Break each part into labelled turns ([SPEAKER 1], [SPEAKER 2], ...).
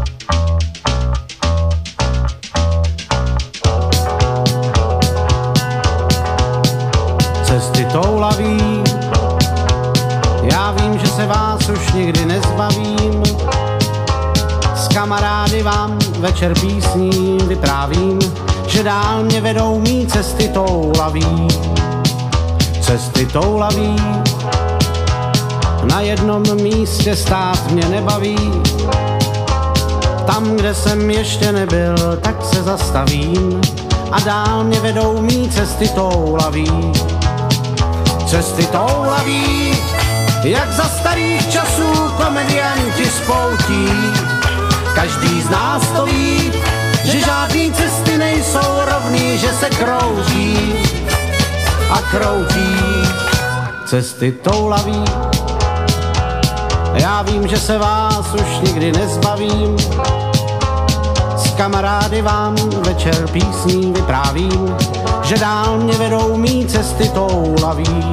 [SPEAKER 1] Cesty toulaví, já vím, že se vás už nikdy nezbavím. S kamarády vám večer písní vyprávím, že dál mě vedou mý cesty toulaví. Cesty toulaví, na jednom místě stát mě nebaví. Tam, kde jsem ještě nebyl, tak se zastavím a dál mě vedou mý cesty toulaví. Cesty toulaví, jak za starých časů komedianti spoutí. Každý z nás to ví, že žádný cesty nejsou rovný, že se kroutí a kroutí. Cesty toulaví, já vím, že se vás už nikdy nezbavím. S kamarády vám večer písní vyprávím, že dál mě vedou mý cesty toulaví.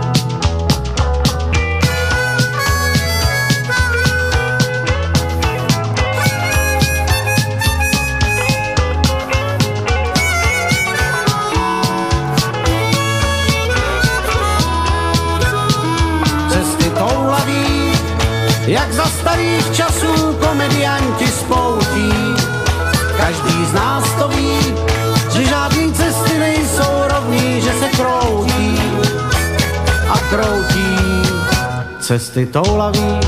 [SPEAKER 1] Cesty toulaví, jak za starých časů komedianti spoutí. Každý z nás to ví, že žádný cesty nejsou rovný, že se kroutí a kroutí. Cesty toulaví,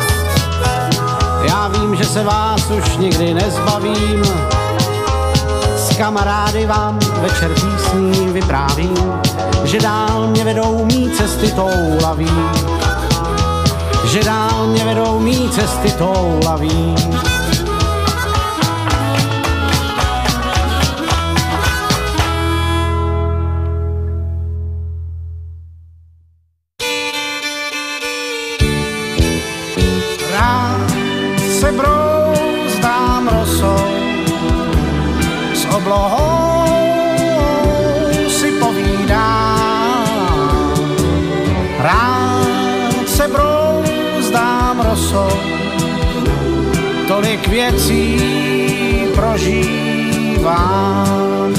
[SPEAKER 1] já vím, že se vás už nikdy nezbavím. S kamarády vám večer písní vyprávím, že dál mě vedou mý cesty toulaví. Že dál mě vedou mý cesty toulaví. Rád se brouzdám rosou, s oblohou si povídám. Rád se brouzdám rosou, tolik věcí prožívám.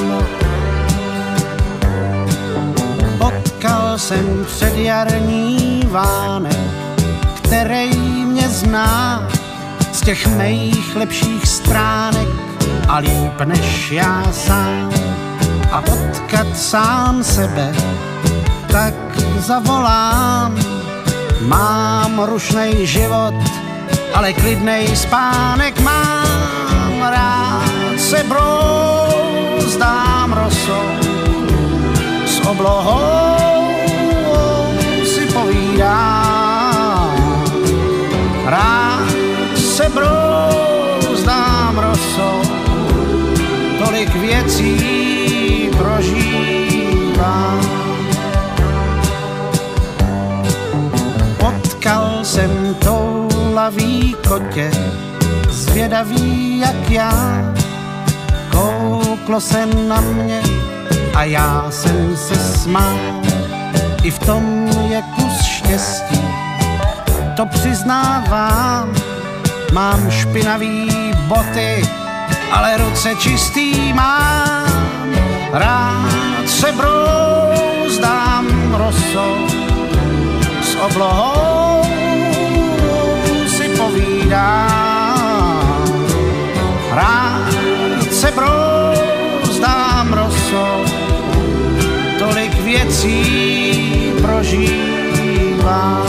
[SPEAKER 1] Potkal jsem předjarní vánek, který mě zná z těch mých lepších stránek a líp než já sám. A potkat sám sebe, tak zavolám. Mám rušnej život, ale klidnej spánek mám. Rád se brouzdám rosou, s oblohou si povídám. Rád se brouzdám rosou, tolik věcí prožívám. Potkal jsem toulavý kotě, zvědavý jak já. Kouklo se na mě a já jsem se smál. I v tom je kus štěstí, to přiznávám. Mám špinavý boty, ale ruce čistý mám. Rád se brouzdám rosou, s oblohou si povídám. Rád se brouzdám rosou, tolik věcí prožívám.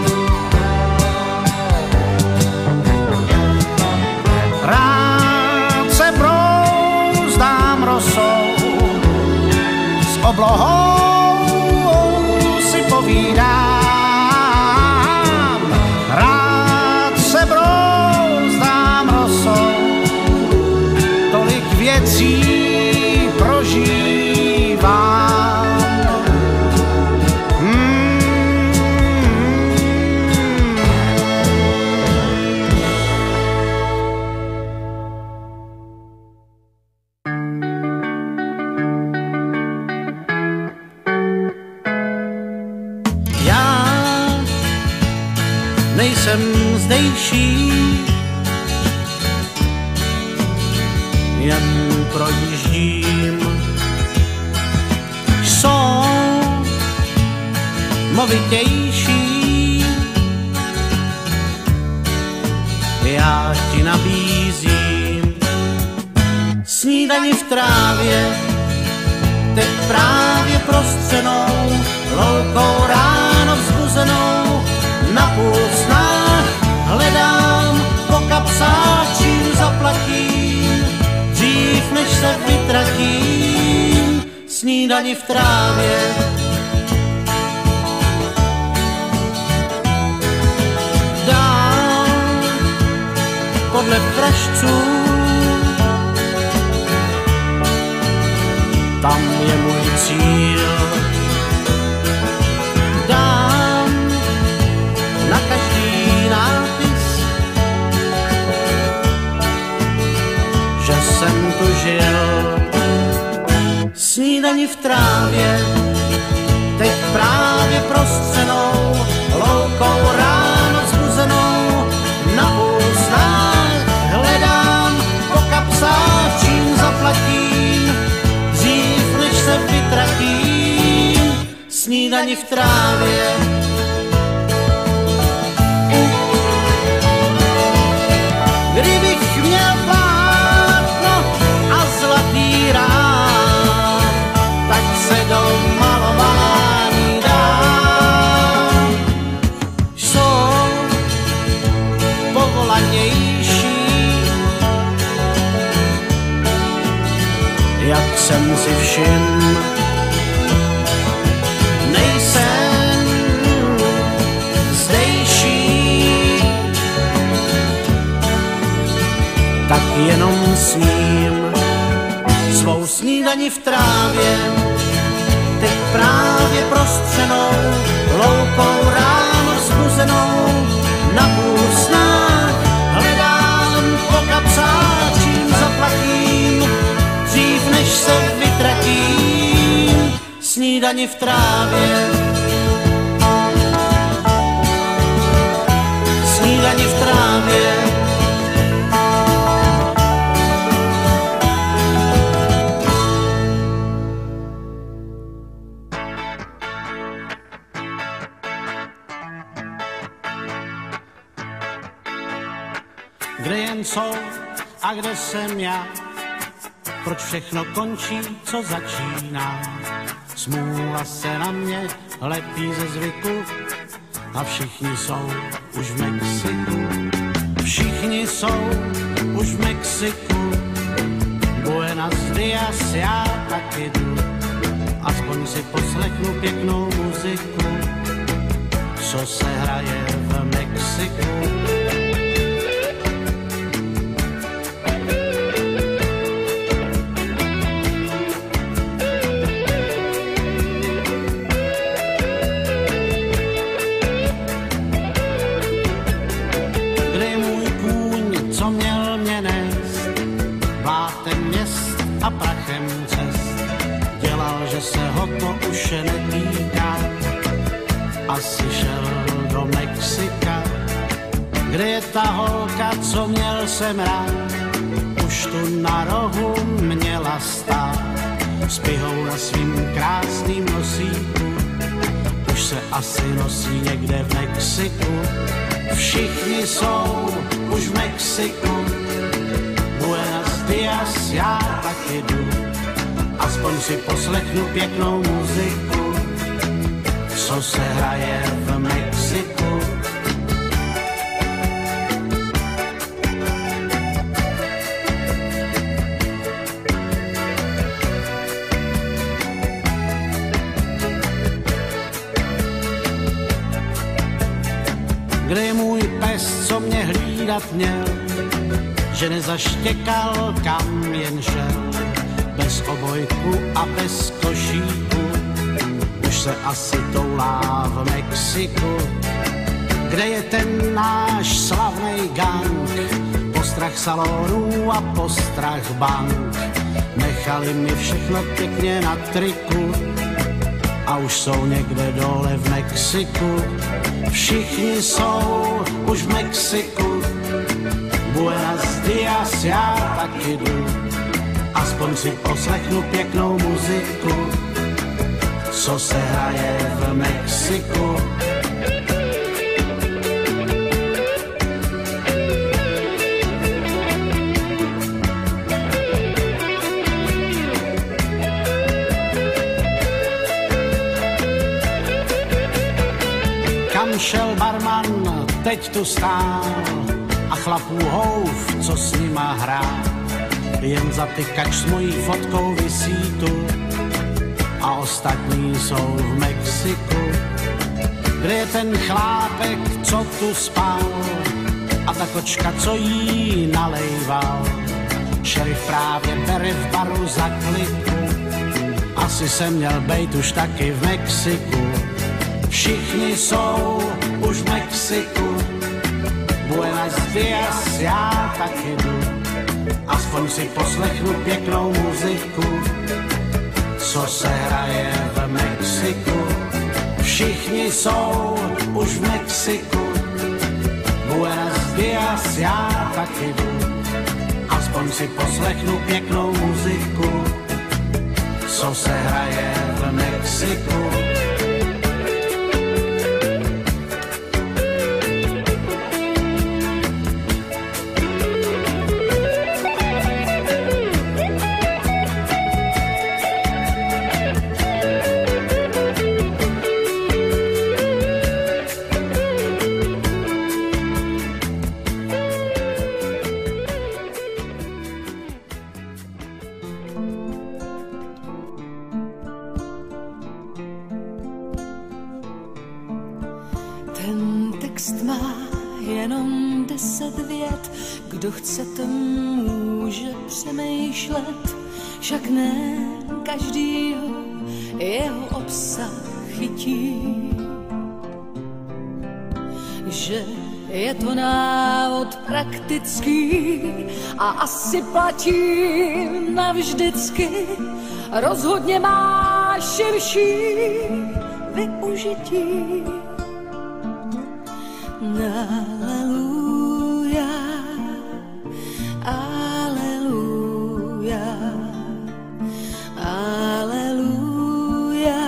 [SPEAKER 1] Rád se brouzdám rosou, s oblohou si povídám. Rád se brouzdám rosou, tolik věcí prožívám.
[SPEAKER 2] Nejsem zdejší,
[SPEAKER 1] něm projíždím. Jsou movitější, já ti nabízím snídani v trávě, teď právě prostřenou, loukou ráno vzbuzenou, napůl snách hledám, po kapsách čím zaplatím, dřív než se vytratím, snídani v trávě. Dál podle pražců, tam je můj cíl. Dám na každý nápis, že jsem tu žil. Snídani v trávě, teď právě prostřenou, loukou ráno vzbuzenou, na půl snách hledám, po kapsách čím zaplatím, dřív než se vytratím, snídani v trávě. Kdybych měl plátno a zlatý rám, tak se do malování dám. Jsou povolanější, jak jsem si všiml. Nejsem zdejší, tak jenom sním svou snídani v trávě, teď právě prostřenou, loukou ráno vzbuzenou, na půl snách hledám, po kapsách čím zaplatím, dřív než se vytratím, snídani v trávě. Snídani v trávě. Kde jen jsou a kde jsem já, proč všechno končí, co začíná. Smůla se na mě lepí ze zvyku a všichni jsou už v Mexiku. Všichni jsou už v Mexiku. Buenos dias, já taky jdu. Aspoň si poslechnu pěknou muziku, co se hraje v Mexiku. A prachem cest dělal, že se ho to už netýká. Asi šel do Mexika, kde je ta holka, co měl jsem rád. Už tu na rohu měla stát s pihou na svým krásným nosíku. Už se asi nosí někde v Mexiku. Všichni jsou už v Mexiku. Buenos dias, já taky jdu, aspoň si poslechnu pěknou muziku, co se hraje v Mexiku. Kde je můj pes, co mě hlídat měl, že nezaštěkal, kam jen šel, bez obojku a bez košíku, už se asi toulá v Mexiku. Kde je ten náš slavnej gang, postrach salonů a postrach bank, nechali mi všechno pěkně na triku a už jsou někde dole v Mexiku. Všichni jsou už v Mexiku. Buenos dias, já taky jdu, aspoň si poslechnu pěknou muziku, co se hraje v Mexiku. Kam šel barman, teď tu stál a chlapů houf, co s nima hrál. Jen zatykač s mojí fotkou visí tu a ostatní jsou v Mexiku. Kde je ten chlápek, co tu spal a ta kočka, co jí nalejval? Šerif právě bere v baru za kliku, asi jsem měl bejt už taky v Mexiku. Všichni jsou už v Mexiku, Buenos Dias, já taky jdu, aspoň si poslechnu pěknou muziku, co se hraje v Mexiku. Všichni jsou už v Mexiku, Buenos Dias, já taky jdu, aspoň si poslechnu pěknou muziku, co se hraje v Mexiku.
[SPEAKER 2] Ten text má jenom 10 vět, kdo chcete může přemýšlet, však ne každý jeho obsah chytí. Že je to návod praktický a asi platí navždycky, rozhodně má širší využití. Aleluja, aleluja, aleluja,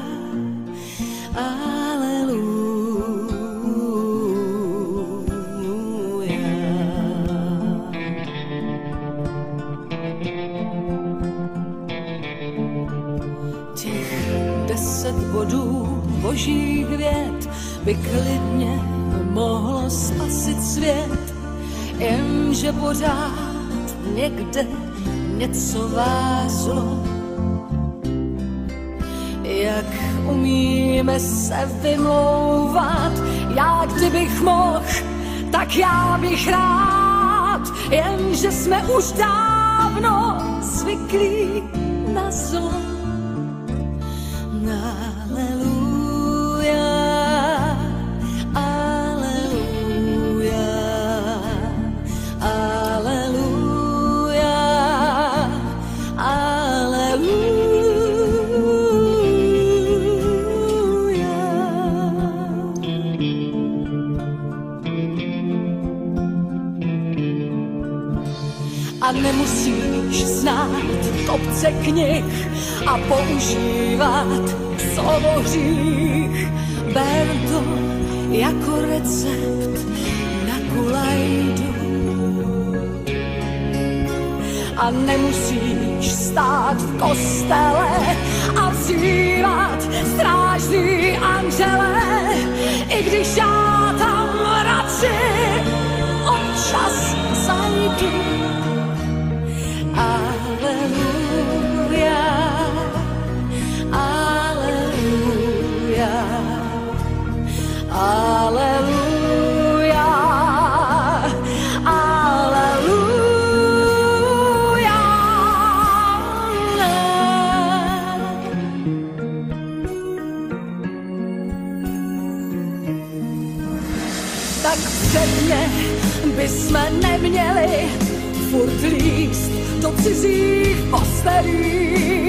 [SPEAKER 2] aleluja. Těch 10 bodů božích vět by klidně mohlo spasit svět, jenže pořád někde něco vázlo. Jak umíme se vymlouvat, já kdybych mohl, tak já bych rád, jenže jsme už dávno zvyklí na zlo. A nemusíš znát kopce knih a používat slovo hřích. Ber to jako recept na kulajdu. A nemusíš stát v kostele a vzývat strážný anděle, i když já tam radši občas zajdu. Aleluja, aleluja, aleluja, aleluja. Tak předně bysme neměli furt líst do cizích postelí.